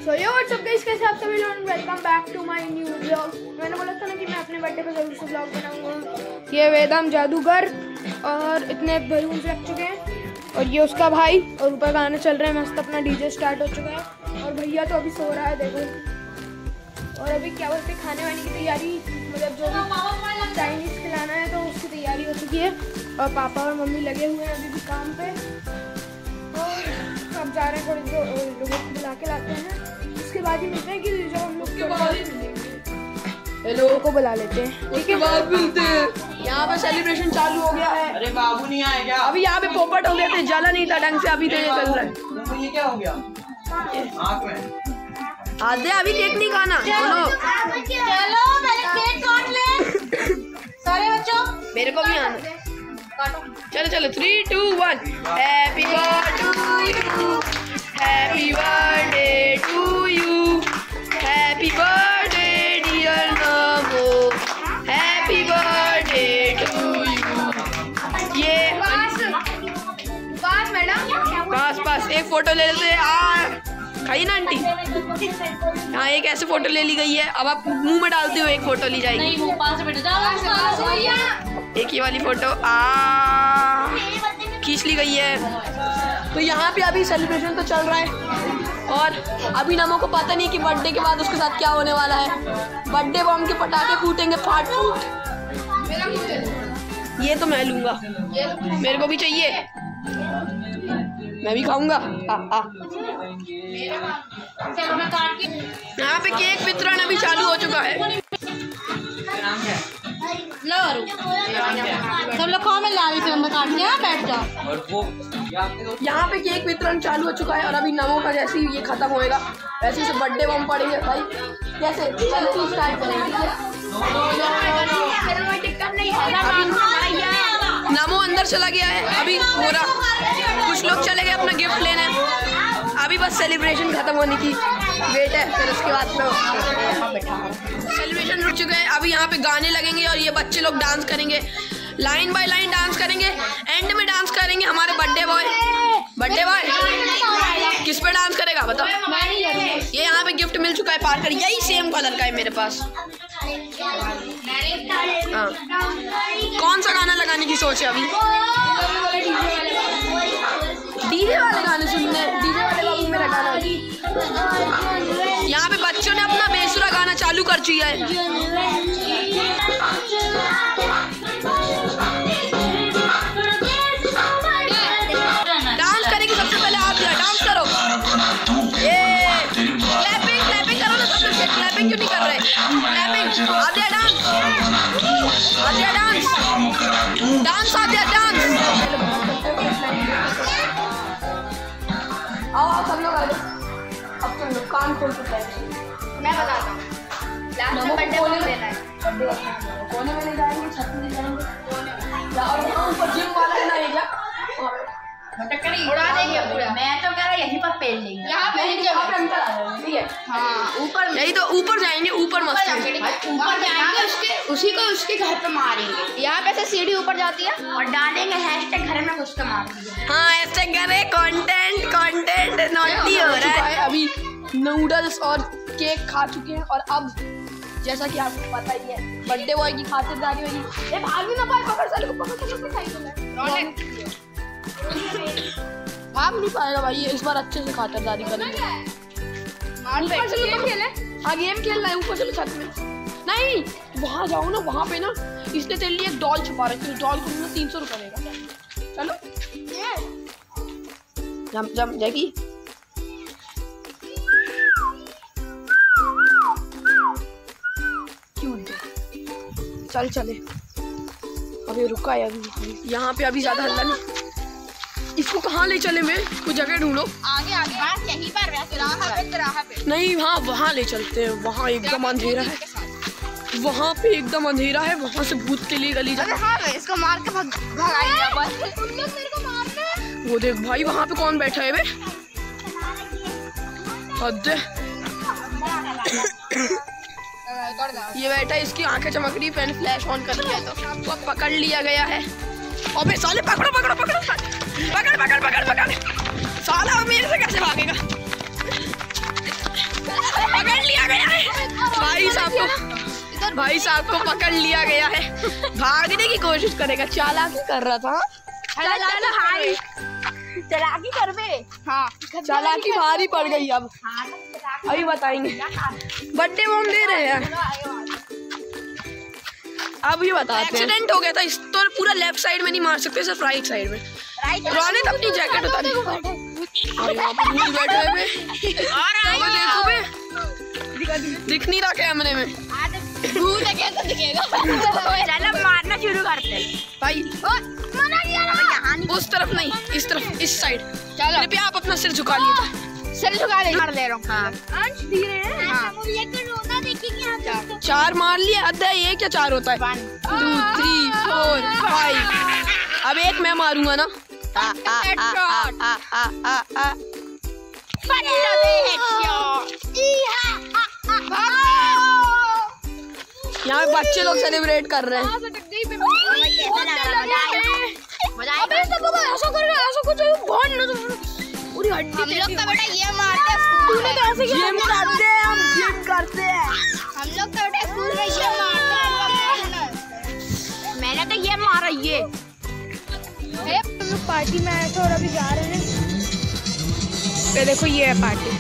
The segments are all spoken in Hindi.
सो यो व्हाट्स अप गाइस, कैसे आप सभी लोग, welcome back to my new vlog. मैंने बोला था ना कि मैं अपने बर्थडे पे जरूर से व्लॉग बनाऊंगा। ये वेदम जादूगर और इतने बलून्स रख चुके हैं और ये उसका भाई और ऊपर गाने चल रहे हैं मस्त, अपना डीजे स्टार्ट हो चुका है और भैया तो अभी सो रहा है देखो। और अभी क्या बोलते हैं, खाने वाने की तैयारी, मतलब जो भी चाइनीज़ खिलाना है तो उसकी तैयारी हो चुकी है और पापा और मम्मी लगे हुए हैं अभी भी काम पे। और अब जा रहे हैं, थोड़ी देर लोगों को बुला के लाते हैं, उसके बाद ही मिलते हैं कि जो हम लोग के बाद ही मिलेंगे, लोगों को बुला लेते हैं, ठीक है, बाद मिलते हैं। यहाँ पे सेलिब्रेशन चालू हो गया है। अरे बाबू नहीं आया क्या? अभी यहाँ पे पोपट हो गए थे, जला नहीं था ढंग से, अभी तो ये चल रहा है। ये क्या हो गया आँख में? आधे अभी केक नहीं खाना, चलो पहले केक काट ले सारे बच्चों, मेरे को भी आना। चलो चलो 3, 2, 1। Happy birthday to you, happy birthday to you, happy birthday dear Namo, happy birthday to you. ये बस मैडम, बस एक फोटो ले लेते हैं। खाई ना आंटी? हाँ, एक ऐसे फोटो ले ली गई है, अब आप मुंह में डालते हो एक फोटो ली जाएगी। नहीं मुंह पास से बैठ जाओ। एक ये वाली फोटो खींच ली गई है। तो यहाँ पे अभी सेलिब्रेशन तो चल रहा है और अभी नमो को पता नहीं कि बर्थडे के बाद उसके साथ क्या होने वाला है। बर्थडे बम के पटाखे फूटेंगे फाट फूट। ये तो मैं लूंगा, मेरे को भी चाहिए, मैं भी खाऊंगा। यहाँ पे केक वितरण अभी चालू हो चुका है। सब लोग खाओ, मैं लाली से अंदर काट के बैठ जाओ। यहाँ पे केक वितरण चालू हो चुका है और अभी नमो का जैसे ही ये खत्म होएगा वैसे ही बर्थडे बम पड़ेंगे भाई। कैसे स्टार्ट करेंगे? नमो अंदर चला गया है, अभी हो रहा, कुछ लोग चले गए अपना गिफ्ट लेने, अभी बस सेलिब्रेशन खत्म होने की वेट है, फिर उसके बाद तो सेलिब्रेशन रुक चुका है। अभी यहाँ पे गाने लगेंगे और ये बच्चे लोग डांस करेंगे, लाइन बाय लाइन डांस करेंगे, एंड में डांस करेंगे हमारे बर्थडे बॉय। बर्थडे बॉय किस पे डांस करेगा बताओ? ये यहाँ पे गिफ्ट मिल चुका है पार कर, यही सेम कलर का है मेरे पास। हाँ, कौन सा गाना लगाने की सोच है अभी? डीजे वाले गाने सुनने, डीजे वाले बाबू मेरा गाना। यहाँ पे बच्चों ने अपना बेसुरा गाना चालू कर दिया है। डांस करेगी सबसे पहले आप, डांस करो। ये क्लैपिंग क्लैपिंग करो ना सबसे पहले। क्लैपिंग क्यों नहीं कर रहे? Clapping, Aadiya dance, Aadiya dance, dance Aadiya dance. आओ सब लोग आ जाओ, अब तुम लोग कान खोल के बैठो, मैं बताता हूँ। कोने में ले जाएंगे, छत में ले जाएंगे, और ऊपर जिम वाला है ना एरिया, उड़ा देंगे पूरा। मैं तो कह रहा यहीं पर पेल लेंगे, यहाँ पे अंदर आ जाएंगे, ठीक है? हाँ ऊपर, यही तो ऊपर जाएंगे, ऊपर मस्त ऊपर जाएंगे, उसी को उसके घर पे मारेंगे। यहाँ पे से सीढ़ी ऊपर जाती है और डालेंगे हैशटैग घर में घुस के मारेंगे। हाँ, हैशटैग करे कंटेंट कंटेंट नॉटी हो रहा है। अभी नूडल्स और केक खा चुके हैं और अब जैसा कि आपको पता ही है बर्थडे बॉय की खातिरदारी होगी। भाग भी ना पाए, पकड़ साले को, पकड़ भाग नहीं पाएगा भाई, इस बार अच्छे से खातिरदारी करेंगे। गेम खेले? हाँ गेम खेलना है, ऊपर चलो छत में। नहीं वहाँ जाओ ना, वहाँ पे ना इसने तेरे लिए एक डॉल छुपा रखी है, डॉल को 300 रुपये देगा। चलो जम जम जैकी, चल चले। अभी रुका है, अभी यहाँ पे अभी ज्यादा हल्ला नहीं। इसको कहाँ ले चले? मैं कोई जगह ढूंढो। आगे आगे बस यहीं पर, तिराहा पे। नहीं हाँ वहाँ ले चलते हैं, वहाँ एकदम अंधेरा है, वहाँ पे एकदम अंधेरा है, वहाँ से भूत के लिए गली जाए। हाँ इसको मार के भगाएंगे अपन। तुम लोग मेरे को मारना। वो देख भाई वहाँ पे कौन बैठा है बे? हद है। ये बैठा है, इसकी आंखें चमक रही, मैंने फ्लैश ऑन कर लिया तो पकड़ लिया गया है। अबे साले पकड़ो पकड़ो पकड़ो, पकड़ पकड़ पकड़ पकड़, साला मेरे से कैसे भागेगा? भाई साहब को पकड़ लिया गया है, भागने की कोशिश करेगा, चालाकी कर रहा था। चालाकी कर बे। हाँ चालाकी भारी पड़ गई। अब अभी बताएंगे, बर्थडे बम दे रहे हैं, अभी बताते हैं। एक्सीडेंट हो गया था, इस तो पूरा लेफ्ट साइड में नहीं मार सकते, सिर्फ राइट साइड में। रोने तो अपनी जैकेट उतारी और यहाँ पे भूत बैठे हुए देखो बे, दिख नहीं रहा कैमरे में। भूत कैसे दिखेगा? मारना शुरू करते भाई। उस तरफ नहीं, इस तरफ, इस साइड। कृपया आप अपना सिर झुका लीजिए। सिर झुका ले, मार ले रहा हूँ। हाँ 4 मार लिए। अद्धा ये क्या 4 होता है? 1 2 3 4 5। अब एक मैं मारूंगा ना। यहाँ बच्चे लोग सेलिब्रेट कर रहे हैं। पूरी हड्डी हम लोग तो बेटा ये मारते जिम करते हैं, हम जिम करते हैं। हम लोग तो बेटा स्कूल में ये मारते हैं। मैंने तो ये मारा। ये हम लोग पार्टी में आए थे और अभी जा रहे हैं। ये देखो, ये है पार्टी,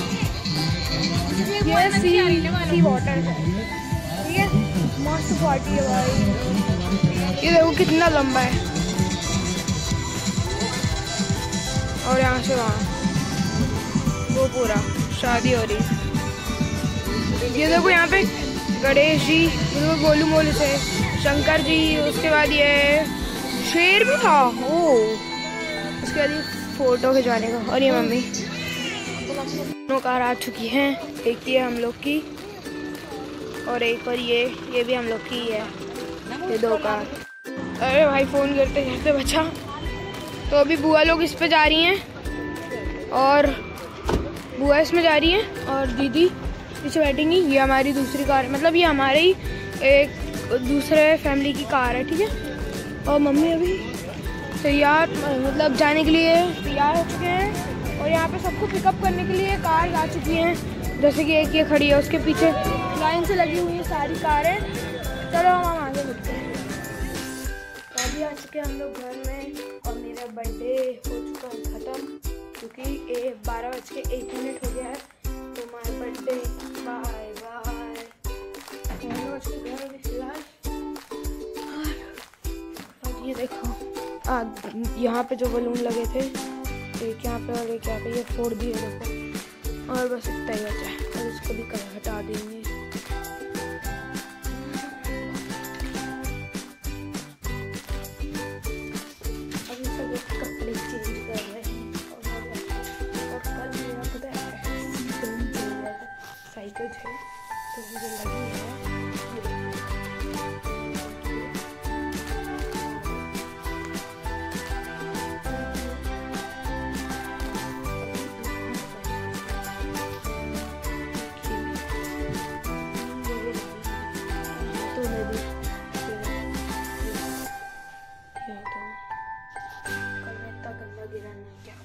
ये सी वाटर है, ठीक है। मस्त पार्टी है भाई। ये देखो कितना लंबा है, और यहाँ से वहाँ वो पूरा शादी हो रही है। ये देखो यहाँ पे गणेश जी, गोलू मोलू से शंकर जी, उसके बाद ये शेर भी था। ओ उसके बाद ये फोटो खिंचवाने का। और ये मम्मी दोनों कार आ चुकी हैं, एक ये हम लोग की और एक और ये भी हम लोग की है, ये 2 कार। अरे भाई फ़ोन करते करते बचा। तो अभी बुआ लोग इस पे जा रही हैं और बुआ इसमें जा रही हैं और दीदी पीछे बैठेंगी। ये हमारी दूसरी कार, मतलब ये हमारे ही एक दूसरे फैमिली की कार है, ठीक है। और मम्मी अभी तैयार, मतलब जाने के लिए तैयार हो चुके हैं और यहाँ पे सबको पिकअप करने के लिए कार आ चुकी हैं। जैसे कि एक ये खड़ी है, उसके पीछे लाइन से लगी हुई है सारी कारें। चलो हम आगे बढ़ते हैं। तो अभी आ चुके हम लोग घर में और मेरा बर्थडे हो चुका है ख़त्म, क्योंकि 12:01 हो गया है। तो माय बर्थडे बाय बाय। घर में फिलहाल और ये देखो यहाँ पे जो बलून लगे थे, एक यहाँ पे और एक यहाँ पे, ये फोड़ दिए देखो। और बस इतना ही बचा है और इसको भी हटा देंगे। अभी सब कपड़े चेंज कर रहे हैं और कल मेरा पता है साइकिल है तो मुझे लगी है। गिरा नहीं क्या